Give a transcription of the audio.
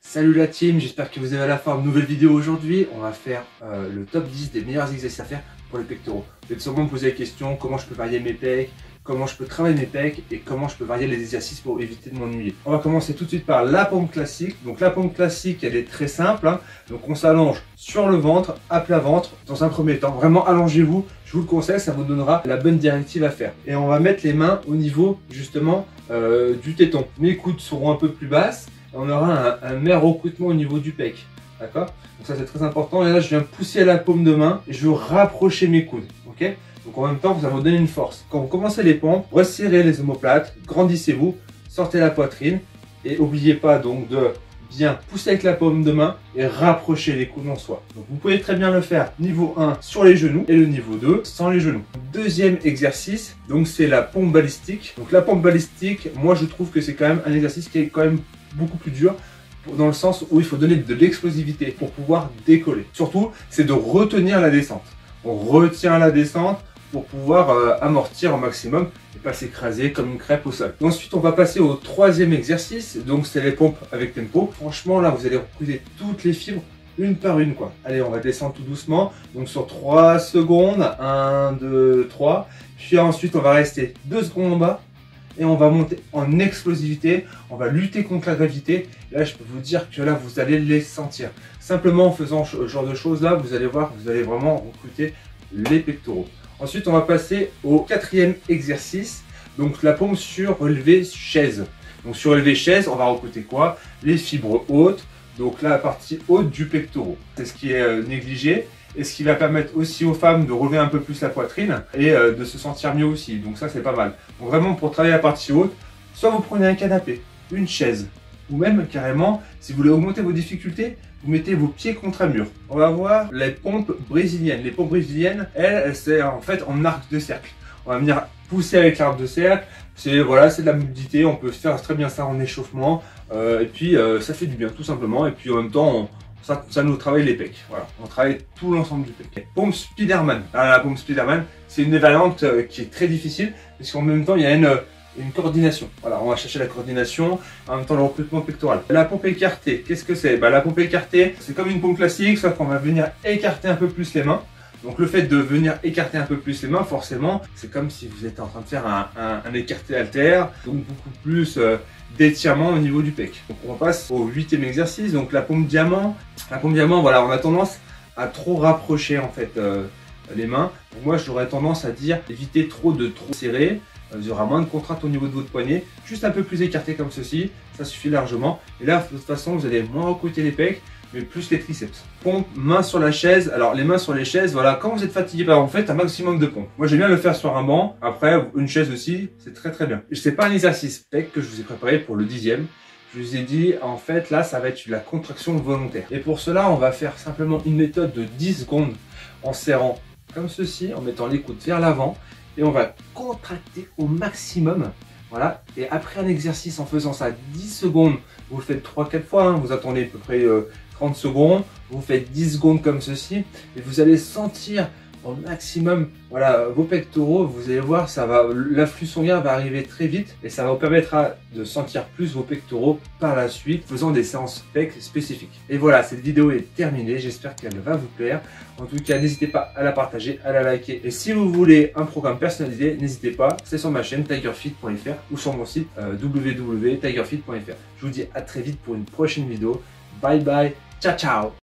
Salut la team, j'espère que vous avez la forme. Nouvelle vidéo aujourd'hui, on va faire le top 10 des meilleurs exercices à faire pour les pectoraux. Vous allez sûrement me poser la question, comment je peux varier mes pecs, comment je peux travailler mes pecs et comment je peux varier les exercices pour éviter de m'ennuyer. On va commencer tout de suite par la pompe classique. Donc la pompe classique, elle est très simple, hein. Donc on s'allonge sur le ventre, à plat ventre, dans un premier temps. Vraiment allongez-vous, je vous le conseille, ça vous donnera la bonne directive à faire. Et on va mettre les mains au niveau justement du téton. Mes coudes seront un peu plus basses. On aura un meilleur recrutement au niveau du pec, d'accord? Donc ça c'est très important. Et là je viens pousser à la paume de main et je veux rapprocher mes coudes, ok? Donc en même temps ça va vous donner une force. Quand vous commencez les pompes, resserrez les omoplates, grandissez-vous, sortez la poitrine et n'oubliez pas donc de bien pousser avec la paume de main et rapprocher les coudes en soi. Donc vous pouvez très bien le faire niveau 1 sur les genoux et le niveau 2 sans les genoux. Deuxième exercice, donc c'est la pompe balistique. Donc la pompe balistique, moi je trouve que c'est quand même un exercice qui est quand même beaucoup plus dur dans le sens où il faut donner de l'explosivité pour pouvoir décoller. Surtout, c'est de retenir la descente. On retient la descente pour pouvoir amortir au maximum et pas s'écraser comme une crêpe au sol. Ensuite, on va passer au troisième exercice, donc c'est les pompes avec tempo. Franchement, là, vous allez recruter toutes les fibres une par une, quoi. Allez, on va descendre tout doucement. Donc sur 3 secondes, 1, 2, 3. Puis ensuite, on va rester 2 secondes en bas. Et on va monter en explosivité, on va lutter contre la gravité. Là, je peux vous dire que là, vous allez les sentir. Simplement en faisant ce genre de choses là, vous allez voir, vous allez vraiment recruter les pectoraux. Ensuite, on va passer au quatrième exercice. Donc la pompe sur relevé chaise. Donc sur relevé chaise, on va recruter quoi? Les fibres hautes. Donc la partie haute du pectoral. C'est ce qui est négligé. Et ce qui va permettre aussi aux femmes de relever un peu plus la poitrine et de se sentir mieux aussi. Donc ça, c'est pas mal. Donc vraiment, pour travailler la partie haute, soit vous prenez un canapé, une chaise, ou même carrément, si vous voulez augmenter vos difficultés, vous mettez vos pieds contre un mur. On va voir les pompes brésiliennes. Les pompes brésiliennes, elles, c'est en fait en arc de cercle. On va venir pousser avec l'arc de cercle. C'est voilà, c'est de la mobilité. On peut faire très bien ça en échauffement. Et puis, ça fait du bien, tout simplement. Et puis, en même temps, ça nous travaille les pecs. Voilà, on travaille tout l'ensemble du pec. Pompe Spiderman. Alors, la pompe Spiderman, c'est une des variantes qui est très difficile, parce qu'en même temps, il y a une coordination. Voilà, on va chercher la coordination, en même temps le recrutement pectoral. La pompe écartée, qu'est-ce que c'est? La pompe écartée, c'est comme une pompe classique, sauf qu'on va venir écarter un peu plus les mains. Donc le fait de venir écarter un peu plus les mains, forcément, c'est comme si vous êtes en train de faire un écarté halter, donc beaucoup plus d'étirement au niveau du pec. Donc on passe au 8e exercice, donc la pompe diamant. La pompe diamant, voilà, on a tendance à trop rapprocher en fait les mains. Donc moi j'aurais tendance à dire éviter de trop serrer. Il y aura moins de contrainte au niveau de votre poignet, juste un peu plus écarté comme ceci, ça suffit largement. Et là, de toute façon, vous allez moins recruter les pecs, mais plus les triceps. Pompe, main sur la chaise. Alors les mains sur les chaises, voilà, quand vous êtes fatigué, bah, en fait un maximum de pompes. Moi j'aime bien le faire sur un banc, après une chaise aussi, c'est très bien. C'est pas un exercice pec que je vous ai préparé pour le 10e. Je vous ai dit, en fait, là, ça va être la contraction volontaire. Et pour cela, on va faire simplement une méthode de 10 secondes en serrant comme ceci, en mettant les coudes vers l'avant. Et on va contracter au maximum. Voilà. Et après un exercice, en faisant ça 10 secondes, vous le faites 3-4 fois, hein, vous attendez à peu près 30 secondes, vous faites 10 secondes comme ceci, et vous allez sentir au maximum, voilà, vos pectoraux, vous allez voir, ça va, l'afflux sanguin va arriver très vite et ça vous permettra de sentir plus vos pectoraux par la suite, faisant des séances pec spécifiques. Et voilà, cette vidéo est terminée, j'espère qu'elle va vous plaire. En tout cas, n'hésitez pas à la partager, à la liker. Et si vous voulez un programme personnalisé, n'hésitez pas, c'est sur ma chaîne tigerfit.fr ou sur mon site www.tigerfit.fr. Je vous dis à très vite pour une prochaine vidéo. Bye bye, ciao ciao.